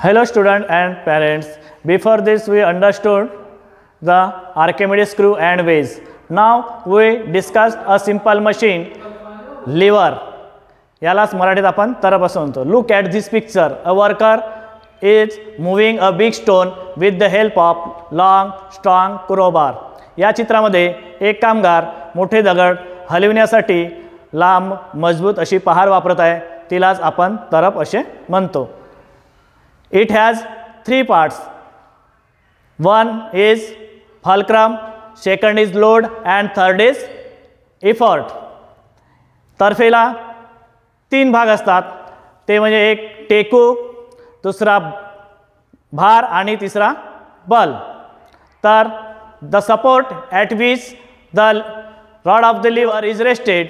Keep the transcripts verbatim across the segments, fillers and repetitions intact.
Hello students and parents. Before this we understood the Archimedes screw and ways. Now we discussed a simple machine, lever. यालाच मराठीत आपण तरप असं म्हणतो. Look at this picture. A worker is moving a big stone with the help of long strong crowbar. या चित्रामध्ये एक कामगार मोठे दगड हलविण्यासाठी लांब मजबूत अशी पहार वापरत आहे. तिलाच आपण तरप असे म्हणतो. It has three parts. One is fulcrum, second is load and third is effort. तरफेला तीन भाग असतात. ते म्हणजे एक टेकू, दुसरा भार आणि तिसरा बल. तर the support at which the rod of the lever is rested.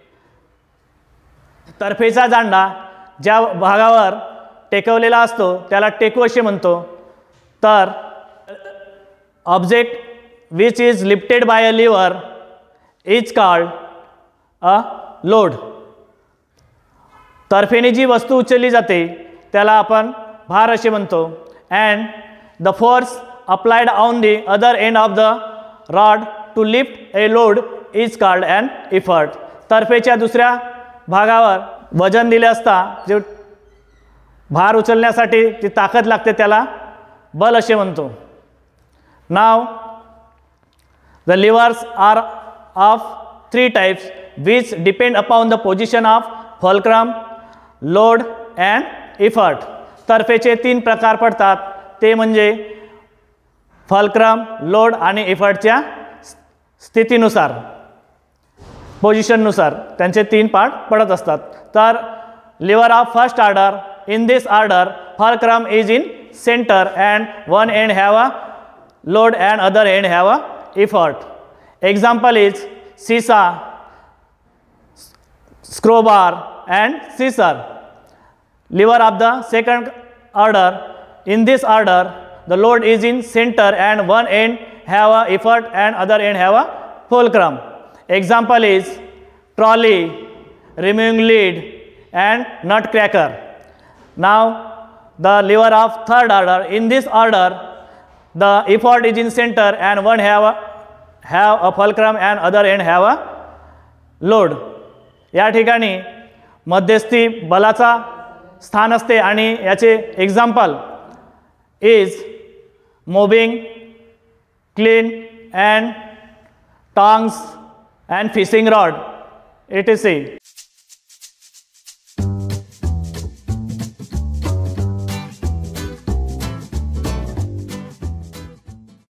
तरफेचा जांडा ज्या भागावर टेकवलेला असतो त्याला टेकू असे म्हणतो. तर object which is lifted by a lever is called a load. तरफेने जी वस्तू उचलली जाते त्याला आपण भार असे म्हणतो. And the force applied on the other end of the rod to lift a load is called an effort. तरफेच्या दुसऱ्या भागावर वजन दिले असता जे भार उचलण्यासाठी जी ताकद लागते त्याला बल असे म्हणतो. Now the levers are of three types which depend upon the position of fulcrum, load and effort. तरफेचे तीन प्रकार पडतात. ते म्हणजे फुलक्रम, लोड आणि इफर्टच्या स्थितीनुसार पोजिशननुसार त्यांचे तीन पार्ट पडत असतात. तर lever of first order, in this order fulcrum is in center and one end have a load and other end have a effort. Example is seesaw, crowbar and scissor. Lever of the second order, in this order the load is in center and one end have a effort and other end have a fulcrum. Example is trolley, removing lid and nutcracker. Now the lever of third order, in this order the effort is in center and one have a, have a fulcrum and other end have a load. या ठिकाणी मध्यस्थी बलाचा स्थान असते आणि याचे example is mobbing, clean and tongs and fishing rod it is C.